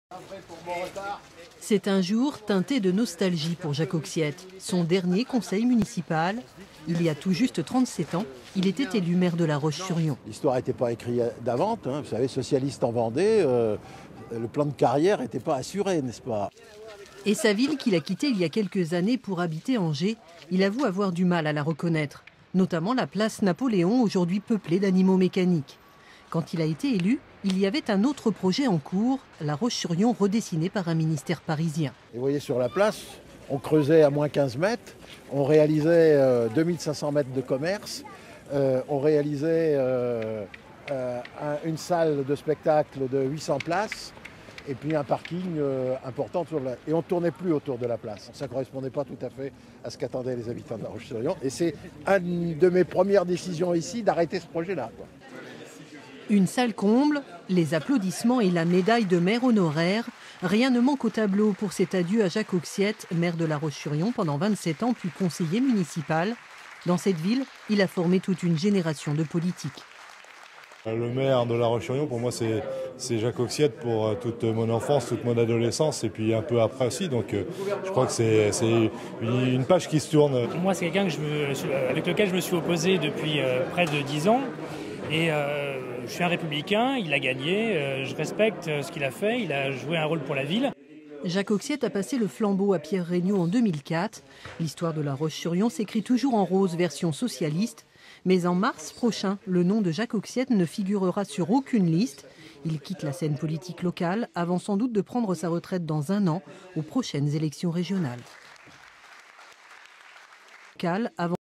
C'est un jour teinté de nostalgie pour Jacques Auxiette. Son dernier conseil municipal, il y a tout juste 37 ans, il était élu maire de La Roche-sur-Yon. L'histoire n'était pas écrite d'avance, hein. Vous savez, socialiste en Vendée, le plan de carrière n'était pas assuré, n'est-ce pas? Et sa ville qu'il a quittée il y a quelques années pour habiter Angers, il avoue avoir du mal à la reconnaître. Notamment la place Napoléon, aujourd'hui peuplée d'animaux mécaniques. Quand il a été élu, il y avait un autre projet en cours, La Roche-sur-Yon redessinée par un ministère parisien. Et vous voyez sur la place, on creusait à moins 15 mètres, on réalisait 2500 mètres de commerce, on réalisait une salle de spectacle de 800 places et puis un parking important. Et on ne tournait plus autour de la place. Ça ne correspondait pas tout à fait à ce qu'attendaient les habitants de La Roche-sur-Yon. Et c'est une de mes premières décisions ici d'arrêter ce projet-là. Une salle comble, les applaudissements et la médaille de maire honoraire. Rien ne manque au tableau pour cet adieu à Jacques Auxiette, maire de La Roche-sur-Yon pendant 27 ans, puis conseiller municipal. Dans cette ville, il a formé toute une génération de politiques. Le maire de La Roche-sur-Yon, pour moi, c'est Jacques Auxiette pour toute mon enfance, toute mon adolescence et puis un peu après aussi. Donc je crois que c'est une page qui se tourne. Moi, c'est quelqu'un avec lequel je me suis opposé depuis près de 10 ans. Et je suis un républicain, il a gagné, je respecte ce qu'il a fait, il a joué un rôle pour la ville. Jacques Auxiette a passé le flambeau à Pierre Regnault en 2004. L'histoire de La Roche-sur-Yon s'écrit toujours en rose version socialiste. Mais en mars prochain, le nom de Jacques Auxiette ne figurera sur aucune liste. Il quitte la scène politique locale avant sans doute de prendre sa retraite dans un an aux prochaines élections régionales.